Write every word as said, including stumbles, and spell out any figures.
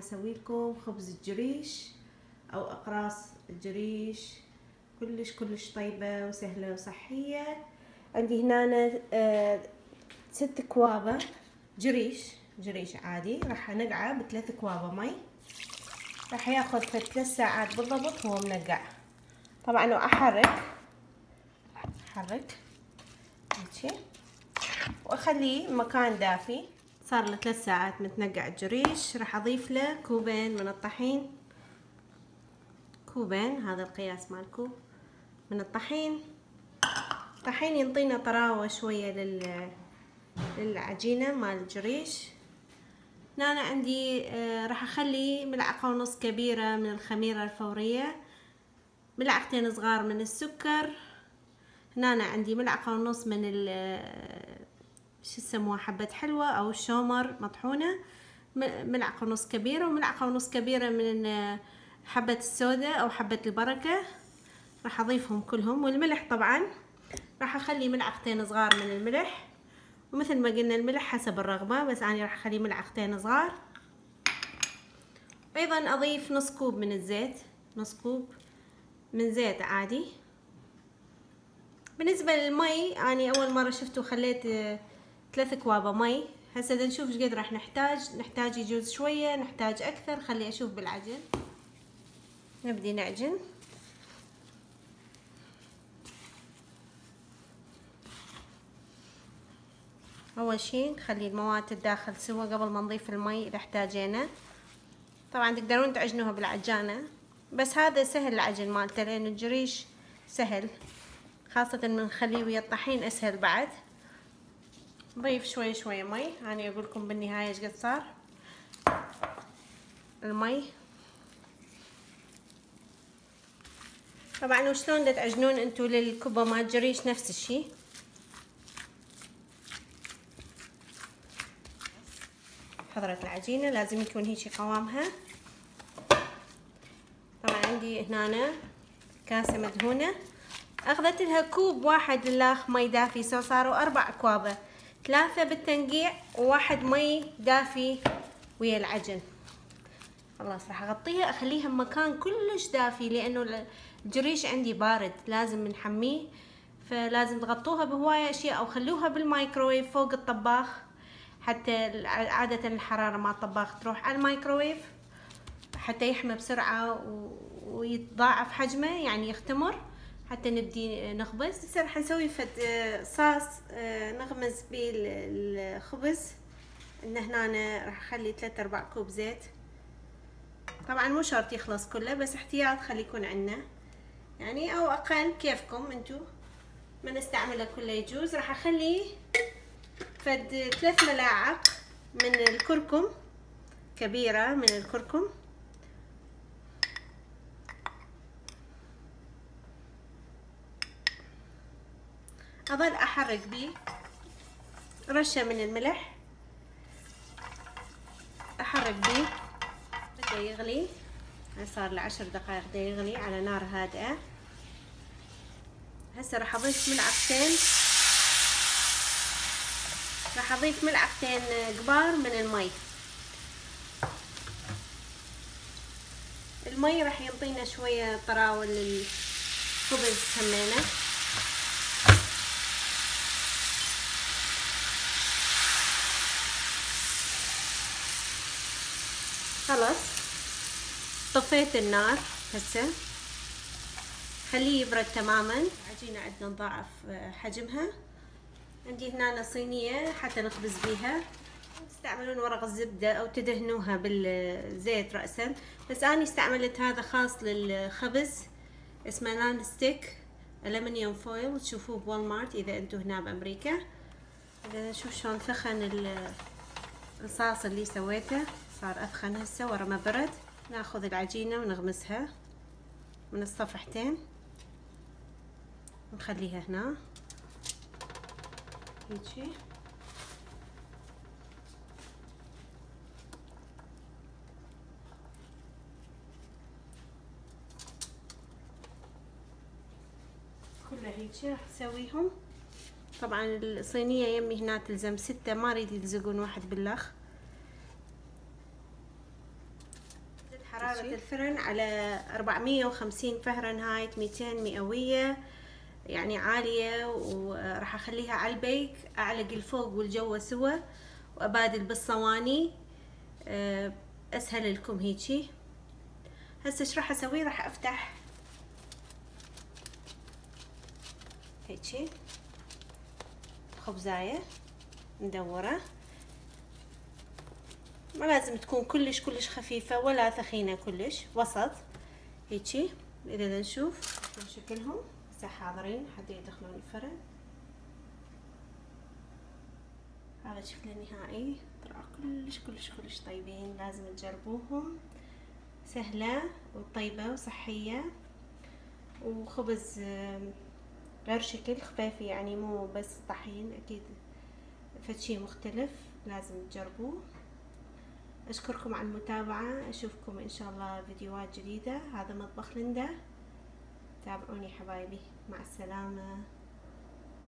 اسوي لكم خبز الجريش او اقراص الجريش، كلش كلش طيبة وسهلة وصحية. عندي هنا آه ست كوابة جريش جريش عادي، راح انقعه بثلاث كوابة مي، راح ياخذ في ثلاث ساعات بالضبط هو منقع. طبعا واحرك احرك هيك واخليه مكان دافي. صار له ثلاث ساعات متنقع الجريش، راح اضيف له كوبين من الطحين، كوبين هذا القياس مال كوب من الطحين. الطحين ينطينا طراوة شوية لل للعجينة مال الجريش. هنا أنا عندي آه راح اخلي ملعقة ونص كبيرة من الخميرة الفورية، ملعقتين صغار من السكر. هنا أنا عندي ملعقة ونص من ال شو يسموها حبة حلوة او الشومر مطحونة، ملعقة ونص كبيرة، وملعقة ونص كبيرة من حبة السوداء او حبة البركة، راح اضيفهم كلهم. والملح طبعا راح اخلي ملعقتين صغار من الملح، ومثل ما قلنا الملح حسب الرغبة، بس انا راح اخلي ملعقتين صغار. ايضا اضيف نص كوب من الزيت، نص كوب من زيت عادي. بالنسبة للمي اني اول مرة شفته خليت ثلاث كوابة مي، هسه بدنا نشوف ايش قد راح نحتاج. نحتاج يجوز شوية، نحتاج اكثر، خلي اشوف بالعجن. نبدي نعجن. اول شي نخلي المواد تتداخل سوا قبل ما نضيف المي اذا احتاجينا. طبعا تقدرون تعجنوها بالعجانة، بس هذا سهل العجن مالته لان الجريش سهل، خاصة من نخليه ويا الطحين اسهل بعد. نضيف شوي شوي مي، انا اقول لكم بالنهاية ايش قد صار المي. طبعا وشلون بدها تعجنون انتو للكبة مال الجريش نفس الشي. حضرت العجينة لازم يكون هيجي قوامها. طبعا عندي هنا كاسة مدهونة، اخذت لها كوب واحد للاخ مي دافي، سو صاروا اربع اكوابة، ثلاثة بالتنقيع وواحد مي دافي ويا العجن. خلاص راح اغطيها اخليها بمكان كلش دافي، لانه الجريش عندي بارد لازم نحميه، فلازم تغطوها بهواية اشياء او خلوها بالمايكرويف فوق الطباخ، حتى عادة الحرارة مع الطباخ تروح على المايكرويف حتى يحمى بسرعة ويتضاعف حجمه، يعني يختمر حتى نبدي نخبز. هسه راح نسوي فد صاص نغمز بيه الخبز. ان هنا أنا راح اخلي ثلاثة ارباع كوب زيت، طبعا مو شرط يخلص كله بس احتياط خلي يكون عندنا يعني، او اقل كيفكم انتو، ما نستعمله كله يجوز. راح اخلي فد ثلاث ملاعق من الكركم، كبيرة من الكركم. اظل احرك بيه. رشة من الملح احرك بيه. بده يغلي، صار له عشر دقائق بده يغلي على نار هادئة. هسه راح اضيف ملعقتين راح اضيف ملعقتين كبار من المي. المي راح ينطينا شوية طراوة للخبز همينة. خلاص طفيت النار. هسه خليه يبرد تماما. العجينة عندنا نضاعف حجمها. عندي هنا صينية حتى نخبز بيها، تستعملون ورق الزبدة او تدهنوها بالزيت رأسا، بس انا استعملت هذا خاص للخبز اسمه نان ستيك ألمنيوم فويل، تشوفوه بوال مارت اذا انتو هنا بامريكا. شوف شلون ثخن الصاص اللي سويته، صار اثخن هسه ورا ما برد. ناخذ العجينة ونغمسها من الصفحتين نخليها هنا هيجي. كلها هيجي راح نسويهم. طبعا الصينية يمي هنا تلزم ستة، ما اريد يلزقون واحد بالاخ. حرارة الفرن على أربعمية وخمسين فهرنهايت، مئتين مئوية، يعني عالية. وراح اخليها على البيك، اعلق الفوق والجو سوا وابادل بالصواني، اسهل لكم هيجي. هسه ايش راح اسوي؟ راح افتح هيجي خبزاية مدورة، ما لازم تكون كلش كلش خفيفة ولا ثخينة، كلش وسط هيجي. اذا نشوف شكلهم هسه حاضرين حتى يدخلون الفرن. هذا شكله النهائي، طلعوا كلش كلش كلش طيبين، لازم تجربوهم. سهلة وطيبة وصحية، وخبز غير شكل خفيفي، يعني مو بس طحين، اكيد فشي مختلف، لازم تجربوه. اشكركم على المتابعة، اشوفكم ان شاء الله فيديوهات جديدة. هذا مطبخ ليندا، تابعوني حبايبي، مع السلامة.